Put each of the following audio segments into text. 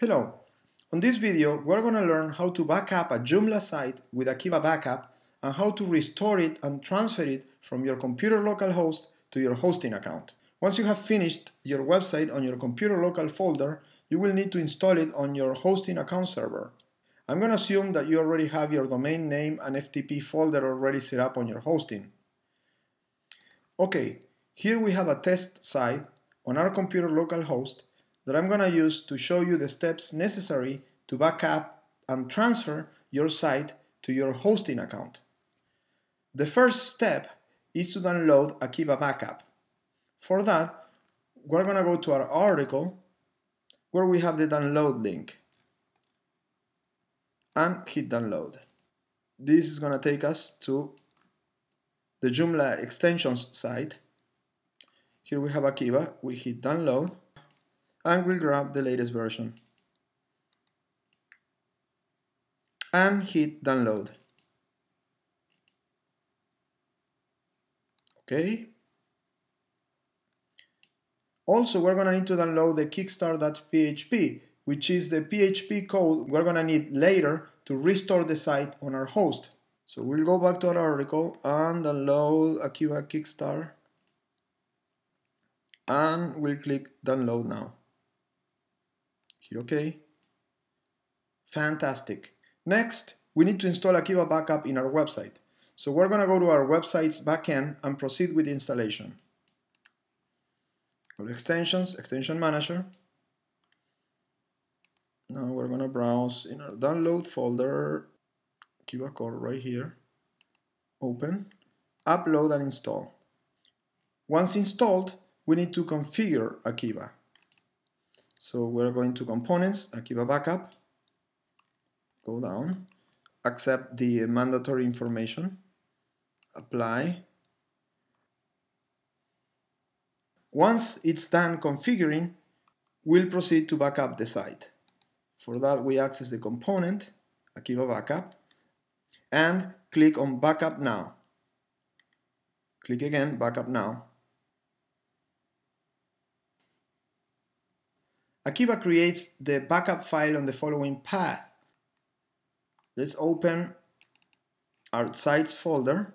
Hello! On this video, we're going to learn how to back up a Joomla site with Akeeba Backup and how to restore it and transfer it from your computer localhost to your hosting account. Once you have finished your website on your computer local folder, you will need to install it on your hosting account server. I'm going to assume that you already have your domain name and FTP folder already set up on your hosting. Okay, here we have a test site on our computer localhost that I'm going to use to show you the steps necessary to back up and transfer your site to your hosting account. The first step is to download Akeeba Backup. For that, we're going to go to our article where we have the download link and hit download. This is going to take us to the Joomla extensions site. Here we have Akeeba, we hit download and we'll grab the latest version and hit download. Okay. Also, we're going to need to download the Kickstart.php, which is the PHP code we're going to need later to restore the site on our host. So we'll go back to our article and download Akeeba Kickstart and we'll click download now. Hit OK. Fantastic. Next, we need to install Akeeba Backup in our website. So we're going to go to our website's backend and proceed with the installation. Go to Extensions, Extension Manager. Now we're going to browse in our download folder, Akeeba core right here. Open, upload and install. Once installed, we need to configure Akeeba. So we're going to Components, Akeeba Backup. Go down, accept the mandatory information, apply. Once it's done configuring, we'll proceed to back up the site. For that, we access the component, Akeeba Backup, and click on Backup Now. Click again, Backup Now. Akeeba creates the backup file on the following path. Let's open our sites folder.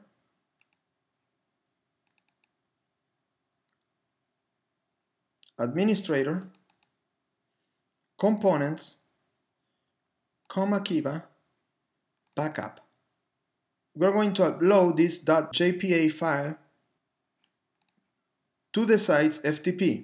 Administrator, Components, Akeeba, Backup. We're going to upload this .jpa file to the site's FTP.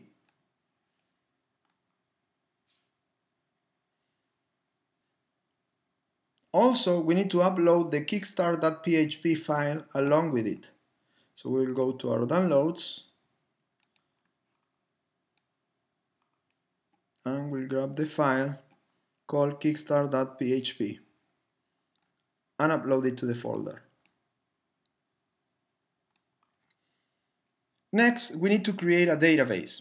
Also, we need to upload the Kickstart.php file along with it. So we'll go to our downloads and we'll grab the file called Kickstart.php and upload it to the folder. Next, we need to create a database.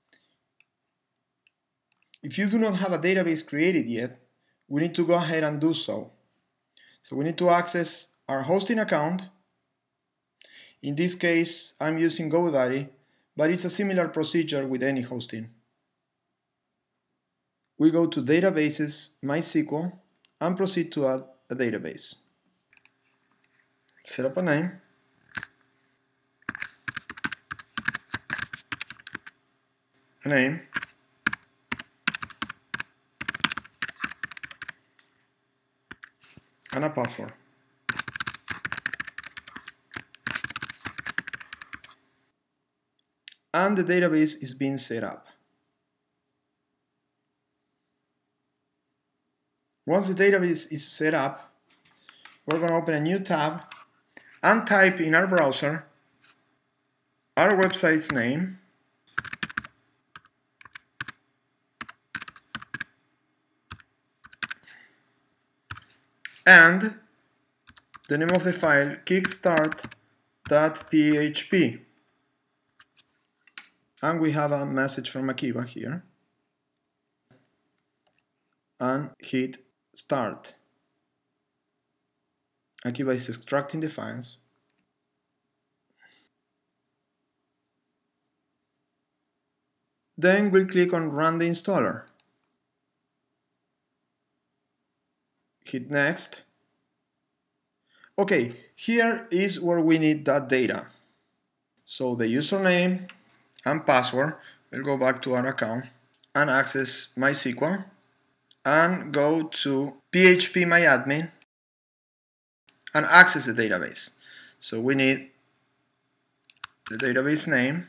If you do not have a database created yet, we need to go ahead and do so. So we need to access our hosting account. In this case, I'm using GoDaddy, but it's a similar procedure with any hosting. We go to Databases, MySQL, and proceed to add a database. Set up a name. And a password. And the database is being set up. Once the database is set up, we're going to open a new tab and type in our browser our website's name, and the name of the file, kickstart.php. And we have a message from Akeeba here. And hit start. Akeeba is extracting the files. Then we'll click on Run the installer. hit next. Okay, here is where we need that data. So the username and password, we'll go back to our account and access MySQL and go to phpMyAdmin and access the database. So we need the database name,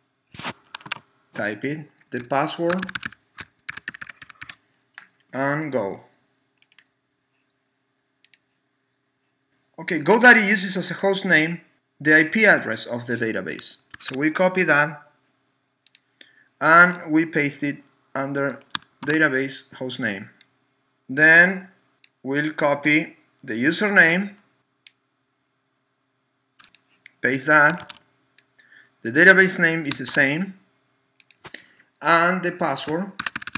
type it, the password, and go. Okay, GoDaddy uses as a host name the IP address of the database. So we copy that and we paste it under database hostname. Then we'll copy the username, paste that, the database name is the same, and the password,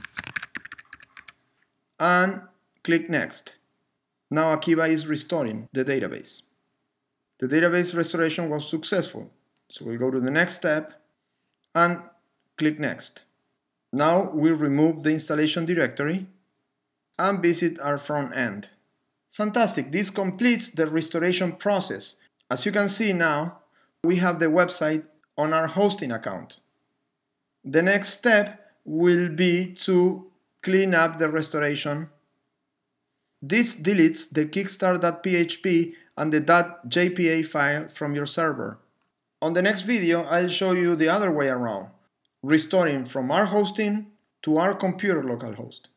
and click next. Now Akeeba is restoring the database. The database restoration was successful, so we'll go to the next step and click next. Now we'll remove the installation directory and visit our front end. Fantastic, this completes the restoration process. As you can see now, we have the website on our hosting account. The next step will be to clean up the restoration. This deletes the kickstart.php and the .jpa file from your server. On the next video, I'll show you the other way around, restoring from our hosting to our computer localhost.